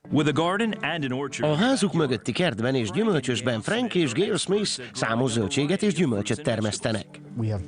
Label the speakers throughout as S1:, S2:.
S1: A házuk mögötti kertben és gyümölcsösben Frank és Gail Smith számos zöldséget és gyümölcsöt termesztenek.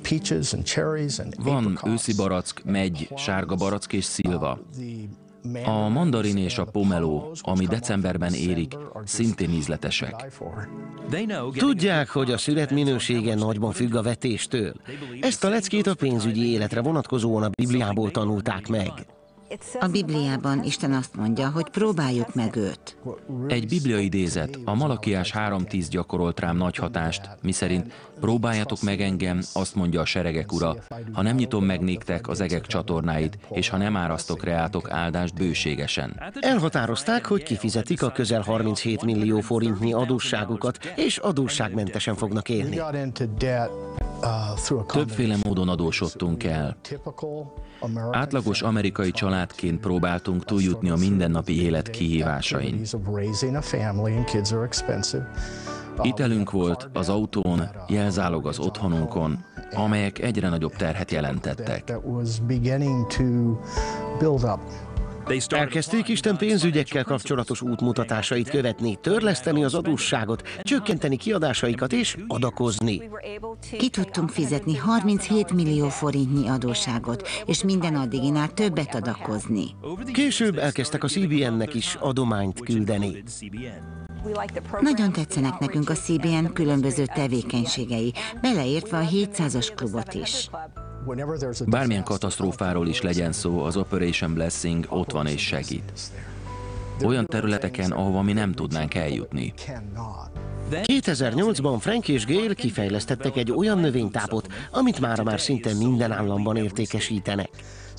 S2: Van őszi barack, meggy, sárga barack és szilva. A mandarin és a pomelo, ami decemberben érik, szintén ízletesek.
S1: Tudják, hogy a szület minősége nagyban függ a vetéstől. Ezt a leckét a pénzügyi életre vonatkozóan a Bibliából tanulták meg.
S3: A Bibliában Isten azt mondja, hogy próbáljuk meg őt.
S2: Egy bibliaidézet, a Malakiás 3:10 gyakorolt rám nagy hatást, miszerint próbáljatok meg engem, azt mondja a seregek ura, ha nem nyitom meg néktek az egek csatornáit, és ha nem árasztok reátok áldást bőségesen.
S1: Elhatározták, hogy kifizetik a közel 37 millió forintnyi adósságukat, és adósságmentesen fognak élni.
S2: Többféle módon adósodtunk el. Átlagos amerikai családként próbáltunk túljutni a mindennapi élet kihívásain. Hitelünk volt az autón, jelzálog az otthonunkon, amelyek egyre nagyobb terhet jelentettek.
S1: Elkezdték Isten pénzügyekkel kapcsolatos útmutatásait követni, törleszteni az adósságot, csökkenteni kiadásaikat és adakozni.
S3: Ki tudtunk fizetni 37 millió forintnyi adósságot, és minden addiginál többet adakozni.
S1: Később elkezdtek a CBN-nek is adományt küldeni.
S3: Nagyon tetszenek nekünk a CBN különböző tevékenységei, beleértve a 700-as klubot is.
S2: Bármilyen katasztrófáról is legyen szó, az Operation Blessing ott van és segít. Olyan területeken, ahova mi nem tudnánk eljutni.
S1: 2008-ban Frank és Gail kifejlesztettek egy olyan növénytápot, amit mára már szinte minden államban értékesítenek.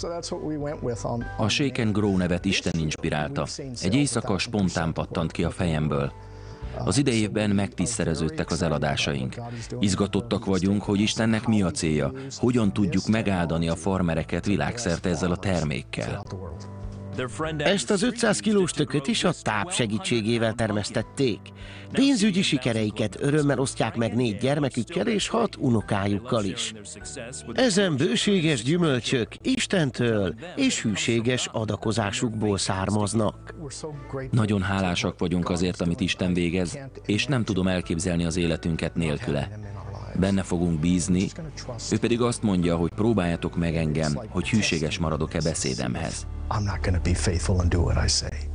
S2: A Shake and Grow nevet Isten inspirálta. Egy éjszaka spontán pattant ki a fejemből. Az idejében megtízszereződtek az eladásaink. Izgatottak vagyunk, hogy Istennek mi a célja, hogyan tudjuk megáldani a farmereket világszerte ezzel a termékkel.
S1: Ezt az 500 kilós tököt is a táp segítségével termesztették. Pénzügyi sikereiket örömmel osztják meg 4 gyermekükkel és 6 unokájukkal is. Ezen bőséges gyümölcsök Istentől és hűséges adakozásukból származnak.
S2: Nagyon hálásak vagyunk azért, amit Isten végez, és nem tudom elképzelni az életünket nélküle. Benne fogunk bízni, ő pedig azt mondja, hogy próbáljatok meg engem, hogy hűséges maradok-e beszédemhez.
S4: I'm not going to be faithful and do what I say.